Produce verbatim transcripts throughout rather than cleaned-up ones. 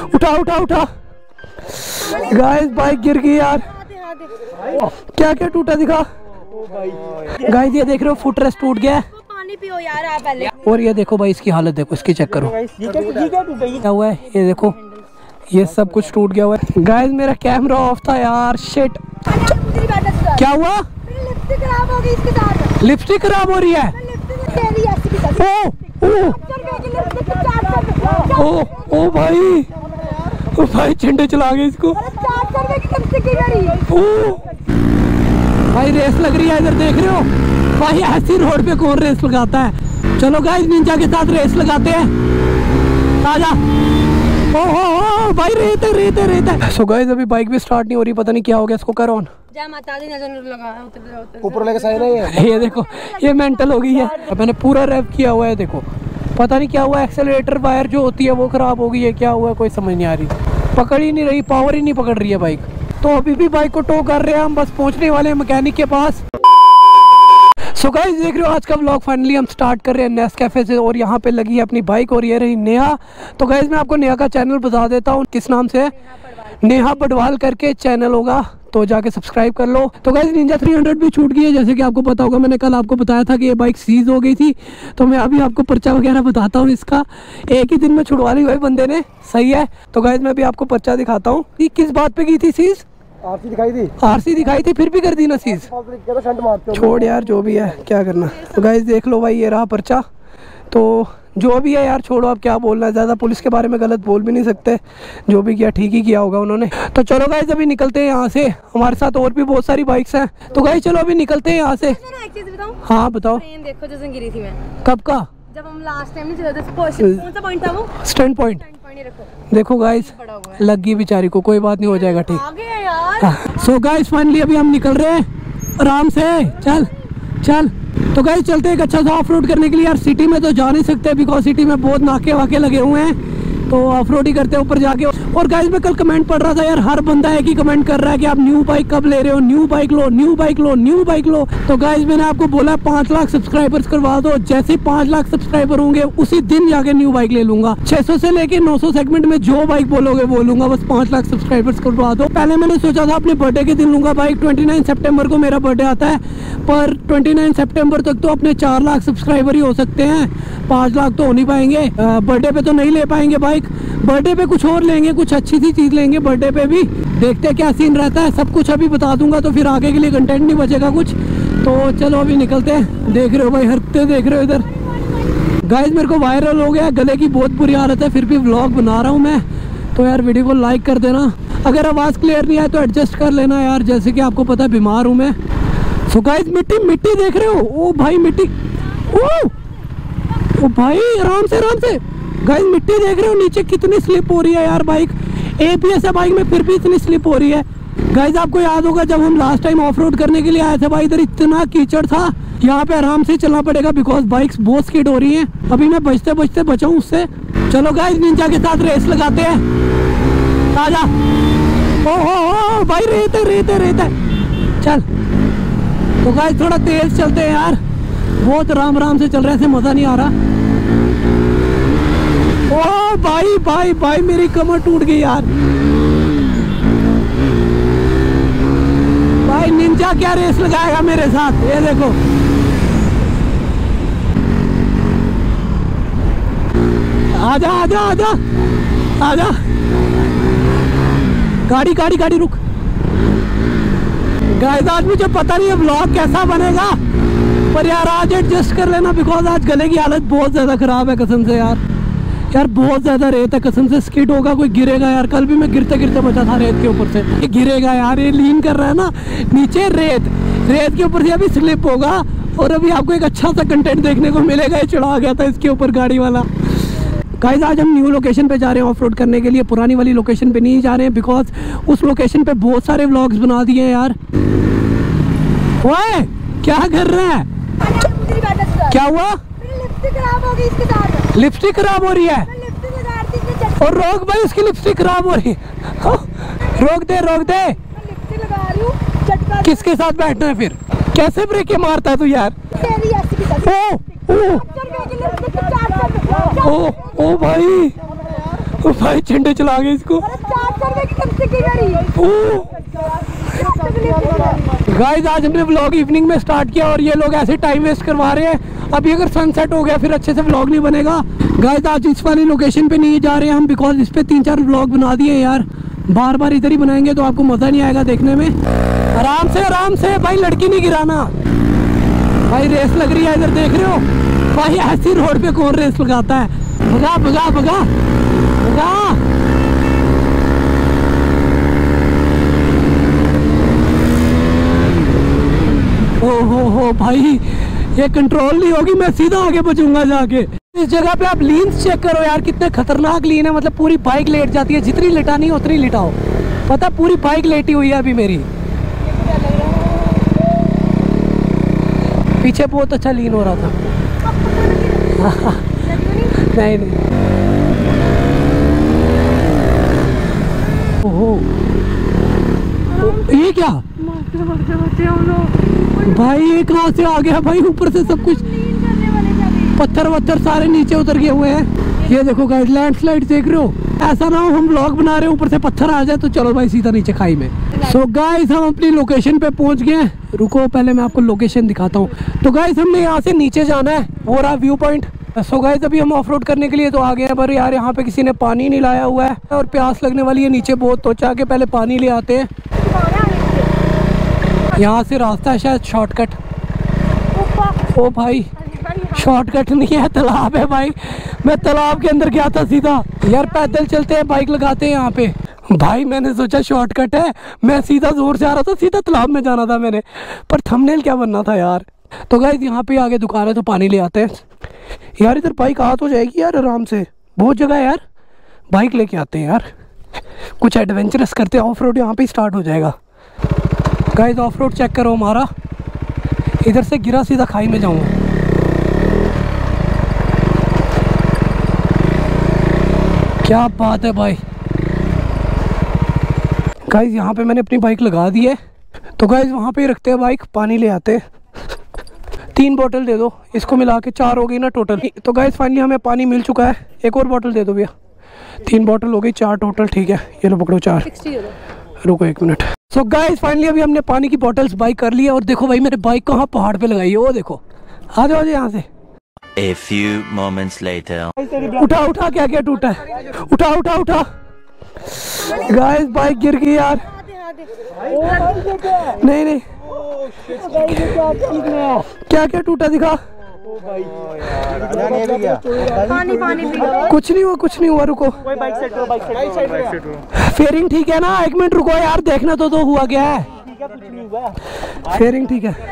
उठा उठा उठा। गाइस बाइक गिर गई यार। क्या क्या टूटा दिखा। गाइस ये देख रहे हो फुट रेस्ट टूट गया है। पानी पियो यार आप पहले। और ये देखो भाई इसकी हालत देखो, इसकी चेक करो क्या हुआ है। ये देखो ये सब कुछ टूट गया हुआ है। गाइस मेरा कैमरा ऑफ था यार, शिट। क्या हुआ? लिपस्टिक खराब हो गई इसके साथ। लिपस्टिक खराब हो रही है। ओ ओ ओ ओ भाई, ओ भाई झंडे चला गए इसको। ओ भाई रेस लग रही है इधर, देख रहे हो भाई, ऐसी रोड पे कौन रेस लगाता है। चलो गाइस निंजा के साथ रेस लगाते हैं। आजा। ओ हो हो भाई रेत है रेत है रेत है। सो गाइस अभी बाइक भी स्टार्ट नहीं हो रही, पता नहीं क्या हो गया इसको। कर ऑन। जय माता दी नजर लगा उतर ऊपर लेके साइन है ये देखो, ये मेंटल हो गई है। मैंने पूरा रैप किया हुआ है, देखो पता नहीं क्या हुआ। एक्सेलरेटर वायर जो होती है वो खराब हो गई है, क्या हुआ कोई समझ नहीं आ रही, पकड़ ही नहीं रही, पावर ही नहीं पकड़ रही है बाइक। तो अभी भी बाइक को टो कर रहे हैं हम, बस पहुंचने वाले हैं मैकेनिक के पास। सो so गाइस देख रहे हो आज का व्लॉग फाइनली हम स्टार्ट कर रहे हैं नेस्कैफे से, और यहाँ पे लगी है अपनी बाइक और ये रही नेहा। तो गाइस मैं आपको नेहा का चैनल बता देता हूँ, किस नाम से है, नेहा पडवाल करके चैनल होगा, तो जाके सब्सक्राइब कर लो। तो गाइस निंजा थ्री हंड्रेड भी छूट गई है, जैसे कि आपको पता होगा, मैंने कल आपको बताया था कि ये बाइक सीज हो गई थी। तो मैं अभी आपको पर्चा वगैरह बताता हूँ इसका, एक ही दिन में छुड़वा ली भाई बंदे ने, सही है। तो गाइस मैं अभी आपको पर्चा दिखाता हूँ कि किस बात पे की थी सीज। आरसी दिखाई थी, आरसी दिखाई थी, फिर भी कर दी ना सीज। छोड़ यार जो भी है, क्या करना। तो गाइस देख लो भाई ये रहा पर्चा। तो जो भी है यार छोड़ो, अब क्या बोलना है, ज़्यादा पुलिस के बारे में गलत बोल भी नहीं सकते, जो भी किया ठीक ही किया होगा उन्होंने। तो चलो गाइस अभी निकलते हैं यहाँ से, हमारे साथ और भी बहुत सारी बाइक्स हैं। तो गाइस चलो अभी निकलते हैं यहाँ से। एक चीज बताऊं? हाँ बताओ। ट्रेन देखो जैसे गिरी थी मैं। कब का? जब हम लास्ट टाइम नहीं चले थे। कौन सा पॉइंट था वो? Stand point. देखो गाइस लगी बेचारी को, कोई बात नहीं, हो जाएगा ठीक। आगे है यार। सो गाइस फाइनली अभी हम निकल रहे हैं आराम से, चल चल। तो गाइस चलते हैं एक अच्छा सा ऑफ रोड करने के लिए। यार सिटी में तो जा नहीं सकते, बिकॉज सिटी में बहुत नाके वाके लगे हुए हैं, तो ऑफ रोड ही करते हैं ऊपर जाके। और गाइस मैं कल कमेंट पढ़ रहा था यार, हर बंदा एक ही कमेंट कर रहा है कि आप न्यू बाइक कब ले रहे हो, न्यू बाइक लो न्यू बाइक लो न्यू बाइक लो। तो गाइस मैंने आपको बोला पाँच लाख सब्सक्राइबर्स करवा दो, जैसे पाँच लाख सब्सक्राइबर होंगे उसी दिन जाके न्यू बाइक ले लूंगा। छह सौ से लेके नौ सौ सेगमेंट में जो बाइक बोलोगे वो लूंगा, बस पाँच लाख सब्सक्राइबर्स करवा दो। पहले मैंने सोचा था अपने बर्थडे के दिन लूंगा बाइक, ट्वेंटी नाइन सेप्टेम्बर को मेरा बर्थडे आता है, पर ट्वेंटी नाइन सेप्टेम्बर तक तो अपने चार लाख सब्सक्राइबर ही हो सकते हैं, पाँच लाख तो हो नहीं पाएंगे। बर्थडे पे तो नहीं ले पाएंगे बाइक, बर्थडे पे कुछ और लेंगे, कुछ अच्छी सी चीज लेंगे बर्थडे पे भी, देखते हैं क्या सीन रहता है। सब कुछ अभी बता दूंगा तो फिर आगे के लिए कंटेंट नहीं बचेगा कुछ। तो चलो अभी निकलते हैं। देख रहे हो भाई हरकतें देख रहे हो इधर। गाइस मेरे को वायरल हो गया, गले की बहुत बुरी हालत है, फिर भी व्लॉग बना रहा हूँ मैं, तो यार वीडियो को लाइक कर देना। अगर आवाज़ क्लियर नहीं आए तो एडजस्ट कर लेना यार, जैसे कि आपको पता है बीमार हूँ मैं। सो गाइस मिट्टी मिट्टी देख रहे हो, ओ भाई मिट्टी, ओ ओ भाई आराम से आराम से। गाइस मिट्टी देख रहे हो नीचे कितनी स्लिप हो रही है यार, बाइक एबीएस है बाइक में फिर भी इतनी स्लिप हो रही है। गाइस आपको याद होगा जब हम लास्ट टाइम ऑफ रोड करने के लिए आए थे भाई, इधर इतना कीचड़ था, यहाँ पे आराम से चलना पड़ेगा बिकॉज बाइक्स बहुत स्किड हो रही हैं। अभी मैं बचते बचते बचाऊँ उससे। चलो गाइस निंजा के साथ रेस लगाते हैं, आजा। ओ हो हो भाई रेत है रेत है रेत है, चल। तो गाइस थोड़ा तेज चलते हैं यार, बहुत आराम आराम से चल रहे हैं, मजा नहीं आ रहा। ओ भाई भाई भाई मेरी कमर टूट गई यार। भाई निंजा क्या रेस लगाएगा मेरे साथ, ये देखो। आजा आजा आजा आजा, गाड़ी गाड़ी गाड़ी रुक। गाइस आज मुझे पता नहीं है व्लॉग कैसा बनेगा, पर यार आज एडजस्ट कर लेना बिकॉज आज गले की हालत बहुत ज्यादा खराब है कसम से यार। यार बहुत ज्यादा रेत है कसम से, स्किड होगा, कोई गिरेगा यार। कल भी मैं गिरते गिरते बचा था रेत के ऊपर से, ये गिरेगा यार, ये लीन कर रहा है ना नीचे, रेत रेत के ऊपर से अभी स्लिप होगा, और अभी आपको एक अच्छा सा कंटेंट देखने को मिलेगा। ये चढ़ा गया था इसके ऊपर गाड़ी वाला। गाइस आज हम न्यू लोकेशन पे जा रहे हैं ऑफ रोड करने के लिए, पुरानी वाली लोकेशन पे नहीं जा रहे हैं बिकॉज उस लोकेशन पे बहुत सारे व्लॉग्स बना दिए हैं यार। ओए क्या कर रहा है, क्या हुआ? लिपस्टिक खराब हो गई इसके साथ। लिपस्टिक खराब हो रही है, और रोक भाई उसकी लिपस्टिक खराब हो रही है। रोक दे रोक दे। लिपस्टिक लगा रही हूं, चटका। किसके साथ बैठना है फिर, कैसे ब्रेक मारता है तू यार। ओ ओ ओ ओ भाई भाई झंडे चला गए इसको। गाइस आज हमने व्लॉग इवनिंग में स्टार्ट किया और ये लोग ऐसे टाइम वेस्ट करवा रहे हैं। अभी अगर सनसेट हो गया फिर अच्छे से व्लॉग नहीं बनेगा। गाइस आज इस वाली लोकेशन पे नहीं जा रहे हैं हम, बिकॉज इस पे तीन चार व्लॉग बना दिए यार। बार बार इधर ही बनाएंगे तो आपको मजा नहीं आएगा देखने में। आराम से आराम से भाई, लड़की नहीं गिराना भाई। रेस लग रही है इधर, देख रहे हो भाई। ऐसी रोड पे कौन रेस लगाता है। भगा भगा भगा भगा। ओ हो हो भाई, ये कंट्रोल नहीं होगी, मैं सीधा आगे बचूंगा जाके। इस जगह पे आप लीन्स चेक करो यार, कितने खतरनाक लीन है। मतलब पूरी बाइक लेट जाती है, जितनी लिटानी है उतनी लिटाओ। पता पूरी बाइक लेटी हुई है अभी मेरी। पीछे बहुत अच्छा लीन हो रहा था। नहीं नहीं। ओहो ये क्या भाई, ये कहाँ से आ गया भाई। ऊपर से सब कुछ पत्थर वत्थर सारे नीचे उतर गए हुए हैं। ये देखो गाइस, लैंडस्लाइड देख रहे हो। ऐसा ना हो हम व्लॉग बना रहे हैं ऊपर से पत्थर आ जाए तो चलो भाई सीधा नीचे खाई में। सो so गाइस हम अपनी लोकेशन पे पहुंच गए। रुको पहले मैं आपको लोकेशन दिखाता हूँ। तो गाइस हमने यहाँ से नीचे जाना है, वो रहा व्यू पॉइंट। सो गाइस अभी हम ऑफ रोड करने के लिए तो आ गए हैं, पर यार यहाँ पे किसी ने पानी नहीं लाया हुआ है और प्यास लगने वाली है नीचे बहुत। तो चाह के पहले पानी ले आते हैं। यहाँ से रास्ता है शायद शॉर्टकट। ओ भाई शॉर्टकट नहीं है, तालाब है भाई। मैं तालाब के अंदर गया था सीधा। यार पैदल चलते हैं, बाइक लगाते हैं यहाँ पे। भाई मैंने सोचा शॉर्टकट है, मैं सीधा जोर से आ रहा था, सीधा तालाब में जाना था मैंने, पर थंबनेल क्या बनना था यार। तो गाइस यहाँ पे आगे दुकान है तो पानी ले आते हैं। यार इधर बाइक आ तो जाएगी यार आराम से, बहुत जगह है यार। बाइक लेके आते हैं यार, कुछ एडवेंचरस करते हैं। ऑफ रोड यहाँ पे स्टार्ट हो जाएगा। गाइस ऑफ रोड चेक करो हमारा, इधर से गिरा सीधा खाई में जाऊंगा। क्या बात है भाई। गाइस यहाँ पे मैंने अपनी बाइक लगा दी है, तो गाइस वहाँ पे रखते हैं बाइक, पानी ले आते हैं। तीन बोतल दे दो, इसको मिला के चार हो गई ना टोटल। तो गाइस फाइनली हमें पानी मिल चुका है। एक और बोतल दे दो भैया। तीन बोतल हो गई, चार टोटल। ठीक है ये लो पकड़ो चार। रुको एक मिनट। सो गाइस फाइनली अभी हमने पानी की बोतल्स बाई कर ली है। और देखो भाई मैंने बाइक कहाँ पहाड़ पे लगाई है, वो देखो। आ जाओ यहाँ से। A few moments later. उठा उठा, क्या क्या टूटा है, उठा उठा उठा। गाइस बाइक गिर गई यार। नहीं नहीं, क्या क्या टूटा दिखा। पानी पानी पी लो। कुछ नहीं हुआ, कुछ नहीं हुआ। रुको फेयरिंग ठीक है ना, एक मिनट रुको यार, देखना तो दो हुआ क्या है। फेयरिंग ठीक है,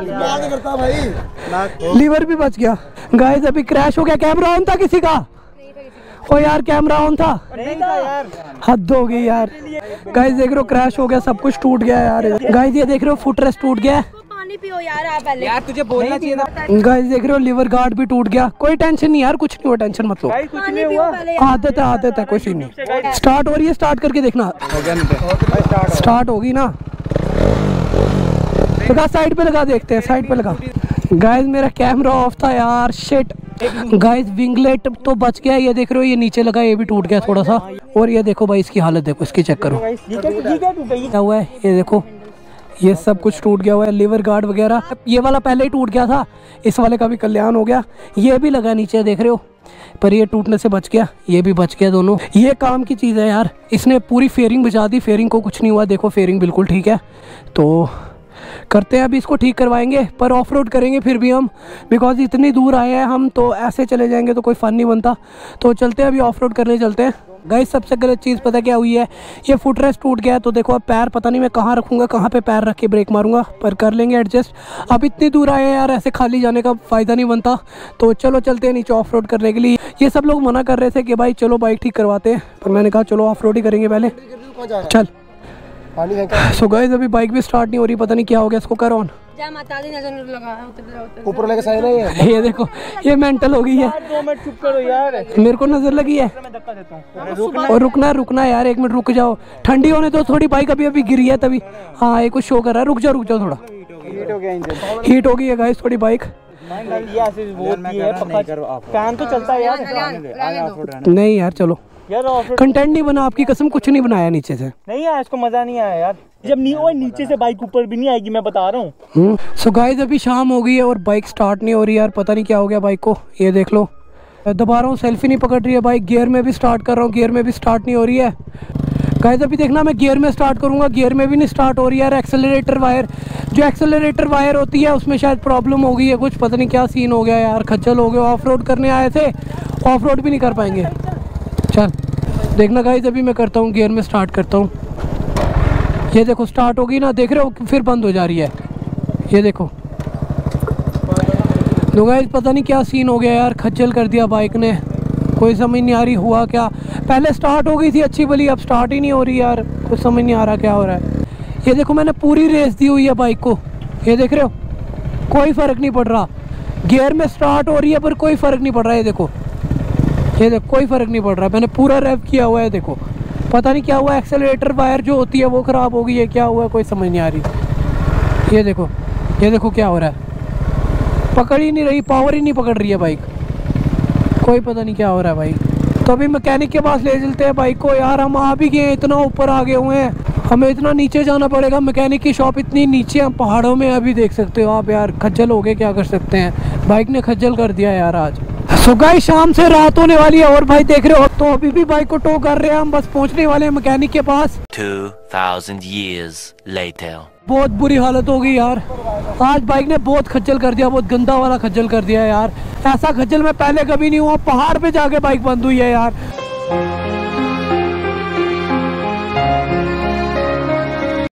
लीवर भी बच गया। गाइस अभी क्रैश हो गया। कैमरा ऑन था किसी का? ओ यार कैमरा ऑन था, हद हो गई यार। गाइस देख रहे हो क्रैश हो गया, सब कुछ टूट गया यार। गाइस ये देख रहे हो फुटरेस्ट टूट गया। पानी पियो यार आप पहले। यार तुझे बोलना चाहिए था। गाइस देख रहे हो लिवर गार्ड भी टूट गया। कोई टेंशन नहीं यार, कुछ नहीं हुआ, टेंशन मत लो। पानी पियो पहले। आदत है आदत है, कोई सीन नहीं। स्टार्ट हो रही है, स्टार्ट करके देखना। स्टार्ट होगी ना, लगा साइड पे लगा, देखते हैं साइड पे लगा। गाइस मेरा कैमरा ऑफ था यार, शिट। गाइस विंगलेट तो बच गया, ये देख रहे हो ये नीचे लगा, ये भी टूट गया थोड़ा सा। और ये देखो भाई इसकी हालत देखो, इसकी चेक करो क्या हुआ है। ये देखो ये सब कुछ टूट गया हुआ है, लिवर गार्ड वगैरह। ये वाला पहले ही टूट गया था, इस वाले का भी कल्याण हो गया। ये भी लगा नीचे देख रहे हो, पर ये टूटने से बच गया, ये भी बच गया दोनों। ये काम की चीज़ है यार, इसने पूरी फेयरिंग बचा दी। फेयरिंग को कुछ नहीं हुआ, देखो फेयरिंग बिल्कुल ठीक है। तो करते हैं अभी इसको ठीक करवाएंगे, पर ऑफ रोड करेंगे फिर भी हम, बिकॉज इतनी दूर आए हैं हम, तो ऐसे चले जाएंगे तो कोई फन नहीं बनता। तो चलते हैं अभी ऑफ रोड करने चलते हैं। गाइस सबसे गलत चीज़ पता क्या हुई है, ये फुटरेस्ट टूट गया है। तो देखो अब पैर पता नहीं मैं कहाँ रखूँगा, कहाँ पे पैर रख के ब्रेक मारूंगा, पर कर लेंगे एडजस्ट। अब इतनी दूर आए हैं यार, ऐसे खाली जाने का फ़ायदा नहीं बनता। तो चलो चलते हैं नीचे ऑफ रोड करने के लिए। ये सब लोग मना कर रहे थे कि भाई चलो बाइक ठीक करवाते हैं, पर मैंने कहा चलो ऑफ रोड ही करेंगे पहले, चल। सो गाइस अभी बाइक भी स्टार्ट नहीं हो रही, पता नहीं क्या हो गया इसको। कर ऑन, ऊपर लेके सही नहीं है। ये देखो ये मेंटल हो गई है। दो मिनट चुप करो यार, मेरे को नजर लगी है। और रुकना रुकना यार, एक मिनट रुक जाओ, ठंडी होने तो थोड़ी। बाइक अभी अभी गिरी है तभी। हाँ ये कुछ शो कर रहा है, रुक जाओ रुक जाओ थोड़ा। हीट हो गया इंजन, हीट हो गई है गाइस थोड़ी बाइक। फैन तो चलता है यार। नहीं यार चलो यार ऑफ कंटेंट नहीं बना, आपकी कसम कुछ नहीं बनाया नीचे से। नहीं आया, इसको मजा नहीं आया यार। जब नी, ओए नीचे से बाइक ऊपर भी नहीं आएगी, मैं बता रहा हूँ। सो गाइस अभी शाम हो गई है और बाइक स्टार्ट नहीं हो रही यार, पता नहीं क्या हो गया बाइक को। ये देख लो, दबा रहा हूँ, सेल्फी नहीं पकड़ रही है बाइक। गियर में भी स्टार्ट कर रहा हूँ, गियर में भी स्टार्ट नहीं हो रही है। गाइस अभी देखना, मैं गियर में स्टार्ट करूँगा, गियर में भी नहीं स्टार्ट हो रही है यार। एक्सेलरेटर वायर, जो एक्सेलरेटर वायर होती है उसमें शायद प्रॉब्लम हो गई है कुछ, पता नहीं क्या सीन हो गया यार। खज्जल हो गया, ऑफ रोड करने आए थे, ऑफ रोड भी नहीं कर पाएंगे। चल देखना गाइस, अभी मैं करता हूँ, गियर में स्टार्ट करता हूँ। ये देखो स्टार्ट होगी ना, देख रहे हो, फिर बंद हो जा रही है। ये देखो तो गाइस पता नहीं क्या सीन हो गया यार, खज्जल कर दिया बाइक ने, कोई समझ नहीं आ रही हुआ क्या। पहले स्टार्ट हो गई थी अच्छी भली, अब स्टार्ट ही नहीं हो रही यार, कुछ समझ नहीं आ रहा क्या हो रहा है। ये देखो मैंने पूरी रेस दी हुई है बाइक को, ये देख रहे हो, कोई फ़र्क नहीं पड़ रहा। गियर में स्टार्ट हो रही है पर कोई फ़र्क नहीं पड़ रहा है। ये देखो, ये देखो कोई फ़र्क नहीं पड़ रहा, मैंने पूरा रेव किया हुआ है। देखो पता नहीं क्या हुआ, एक्सेलरेटर वायर जो होती है वो ख़राब हो गई है, क्या हुआ है कोई समझ नहीं आ रही। ये देखो, ये देखो क्या हो रहा है, पकड़ ही नहीं रही, पावर ही नहीं पकड़ रही है बाइक, कोई पता नहीं क्या हो रहा है भाई। तो अभी मैकेनिक के पास ले चलते हैं बाइक को यार। हम आ भी गए, इतना ऊपर आ गए हुए हैं, हमें इतना नीचे जाना पड़ेगा। मैकेनिक की शॉप इतनी नीचे हम पहाड़ों में, अभी देख सकते हो आप यार। खज्जल हो गए, क्या कर सकते हैं, बाइक ने खज्जल कर दिया यार आज। सो गाइस शाम से रात होने वाली है और भाई देख रहे हो, तो अभी भी बाइक को टो कर रहे हैं हम, बस पहुंचने वाले हैं मैकेनिक के पास। Two thousand years later. बहुत बुरी हालत हो गई यार, आज बाइक ने बहुत खज्जल कर दिया, बहुत गंदा वाला खज्जल कर दिया यार। ऐसा खज्जल मैं पहले कभी नहीं हुआ, पहाड़ पे जाके बाइक बंद हुई है यार।